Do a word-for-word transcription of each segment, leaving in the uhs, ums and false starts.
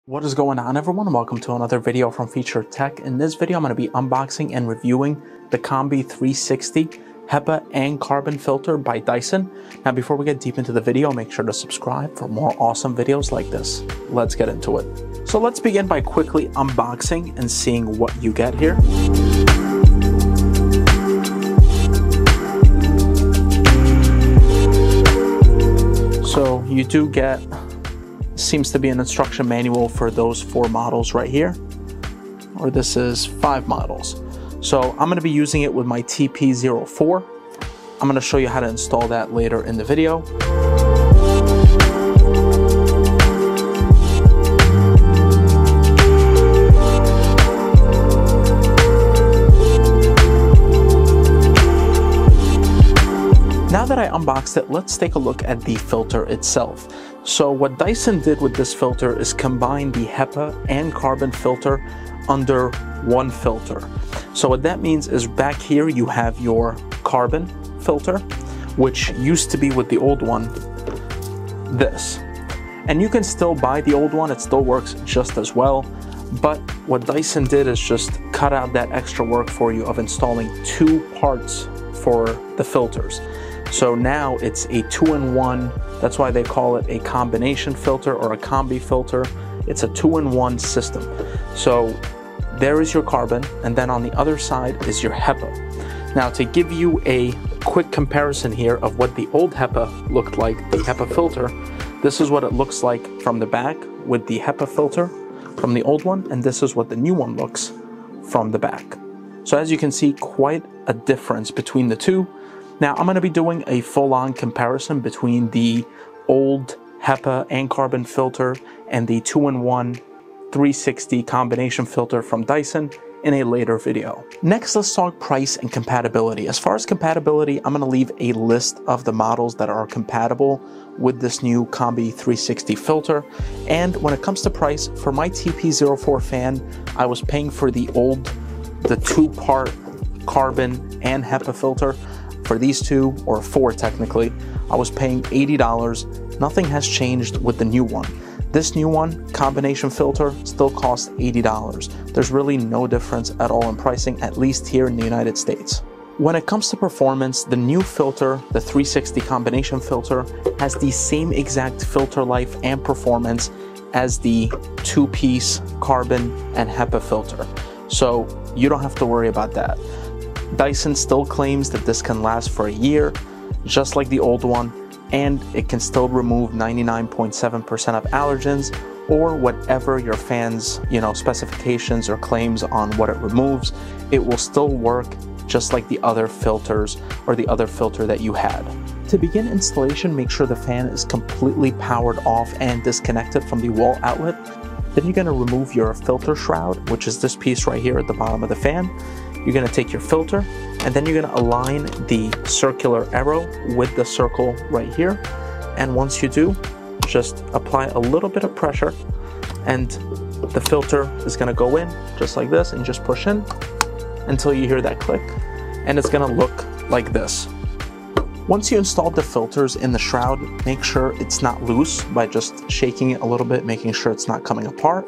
What is going on, everyone? Welcome to another video from Featured Tech. In this video, I'm going to be unboxing and reviewing the Combi three sixty HEPA and carbon filter by Dyson. Now, before we get deep into the video, make sure to subscribe for more awesome videos like this. Let's get into it. So let's begin by quickly unboxing and seeing what you get here. So you do get seems to be an instruction manual for those four models right here, or this is five models. So I'm going to be using it with my T P zero four. I'm going to show you how to install that later in the video. Now that I unboxed it, let's take a look at the filter itself. So what Dyson did with this filter is combine the HEPA and carbon filter under one filter. So what that means is back here you have your carbon filter, which used to be with the old one, this. And you can still buy the old one, it still works just as well. But what Dyson did is just cut out that extra work for you of installing two parts for the filters. So now it's a two-in-one, that's why they call it a combination filter or a combi filter. It's a two-in-one system. So there is your carbon, and then on the other side is your HEPA. Now, to give you a quick comparison here of what the old HEPA looked like, the HEPA filter, this is what it looks like from the back with the HEPA filter from the old one, and this is what the new one looks from the back. So as you can see, quite a difference between the two. Now, I'm going to be doing a full-on comparison between the old HEPA and carbon filter and the two-in-one three sixty combination filter from Dyson in a later video. Next, let's talk price and compatibility. As far as compatibility, I'm going to leave a list of the models that are compatible with this new Combi three sixty filter. And when it comes to price, for my T P zero four fan, I was paying for the old, the two-part carbon and HEPA filter. For these two, or four technically, I was paying eighty dollars. Nothing has changed with the new one. This new one, combination filter, still costs eighty dollars. There's really no difference at all in pricing, at least here in the United States. When it comes to performance, the new filter, the three sixty combination filter, has the same exact filter life and performance as the two-piece carbon and HEPA filter. So you don't have to worry about that. Dyson still claims that this can last for a year, just like the old one, and it can still remove ninety-nine point seven percent of allergens or whatever your fans, you know, specifications or claims on what it removes. It will still work just like the other filters or the other filter that you had. To begin installation, make sure the fan is completely powered off and disconnected from the wall outlet. Then you're going to remove your filter shroud, which is this piece right here at the bottom of the fan. You're going to take your filter, and then you're going to align the circular arrow with the circle right here. And once you do, just apply a little bit of pressure, and the filter is going to go in just like this, and just push in until you hear that click, and it's going to look like this. Once you install the filters in the shroud, make sure it's not loose by just shaking it a little bit, making sure it's not coming apart.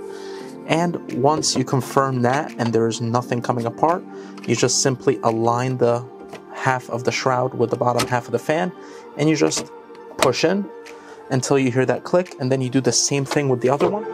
And once you confirm that and there's nothing coming apart, you just simply align the half of the shroud with the bottom half of the fan, and you just push in until you hear that click, and then you do the same thing with the other one.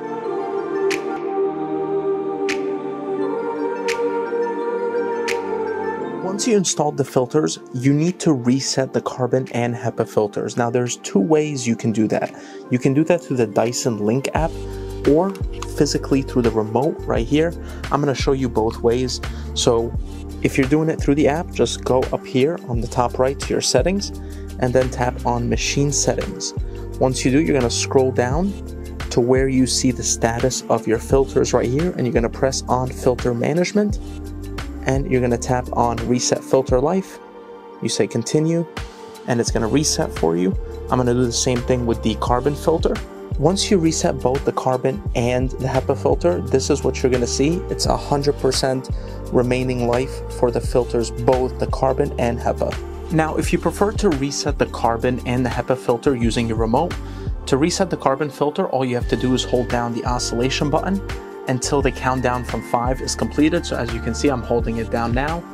Once you installed the filters, you need to reset the carbon and HEPA filters. Now, there's two ways you can do that. You can do that through the Dyson Link app, or physically through the remote right here. I'm going to show you both ways. So if you're doing it through the app, just go up here on the top right to your settings, and then tap on machine settings. Once you do, you're going to scroll down to where you see the status of your filters right here, and you're going to press on filter management, and you're going to tap on reset filter life. You say continue, and it's going to reset for you. I'm going to do the same thing with the carbon filter. Once you reset both the carbon and the HEPA filter, this is what you're going to see. It's one hundred percent remaining life for the filters, both the carbon and HEPA. Now, if you prefer to reset the carbon and the HEPA filter using your remote, To reset the carbon filter, all you have to do is hold down the oscillation button until the countdown from five is completed. So as you can see, I'm holding it down now.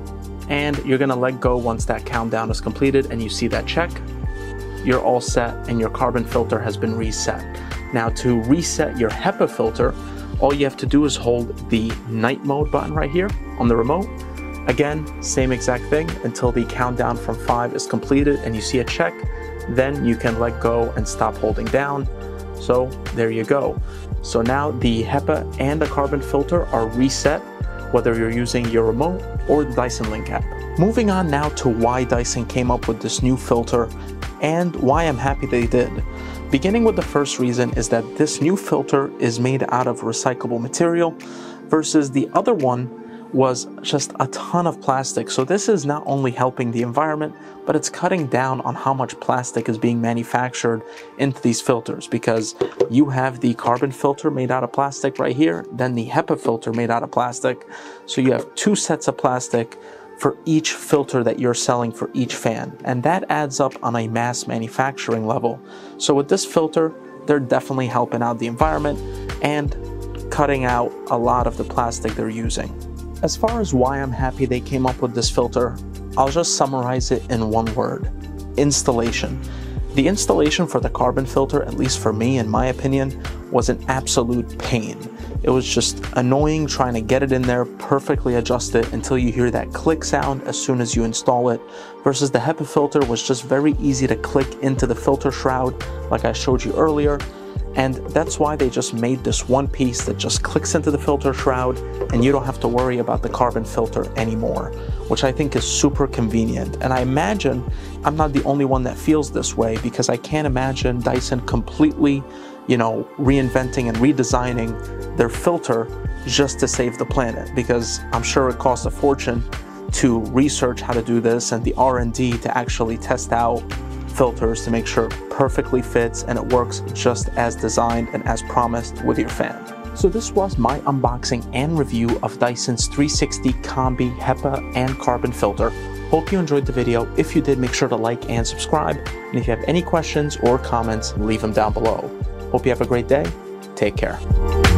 And you're gonna let go once that countdown is completed and you see that check. You're all set and your carbon filter has been reset. Now to reset your HEPA filter, all you have to do is hold the night mode button right here on the remote. Again, same exact thing until the countdown from five is completed and you see a check. Then you can let go and stop holding down. So there you go. So now the HEPA and the carbon filter are reset, whether you're using your remote or the Dyson Link app. Moving on now to why Dyson came up with this new filter and why I'm happy they did. Beginning with the first reason is that this new filter is made out of recyclable material versus the other one was just a ton of plastic. So this is not only helping the environment, but it's cutting down on how much plastic is being manufactured into these filters, because you have the carbon filter made out of plastic right here, then the HEPA filter made out of plastic. So you have two sets of plastic for each filter that you're selling for each fan. And that adds up on a mass manufacturing level. So with this filter, they're definitely helping out the environment and cutting out a lot of the plastic they're using. As far as why I'm happy they came up with this filter, I'll just summarize it in one word: installation. The installation for the carbon filter, at least for me, in my opinion, was an absolute pain. It was just annoying trying to get it in there, perfectly adjusted until you hear that click sound as soon as you install it, versus the HEPA filter was just very easy to click into the filter shroud like I showed you earlier. And that's why they just made this one piece that just clicks into the filter shroud and you don't have to worry about the carbon filter anymore, which I think is super convenient. And I imagine I'm not the only one that feels this way, because I can't imagine Dyson completely, you know, reinventing and redesigning their filter just to save the planet, because I'm sure it costs a fortune to research how to do this and the R and D to actually test out filters to make sure it perfectly fits and it works just as designed and as promised with your fan. So this was my unboxing and review of Dyson's three sixty Combi HEPA and carbon filter. Hope you enjoyed the video. If you did, make sure to like and subscribe. And if you have any questions or comments, leave them down below. Hope you have a great day. Take care.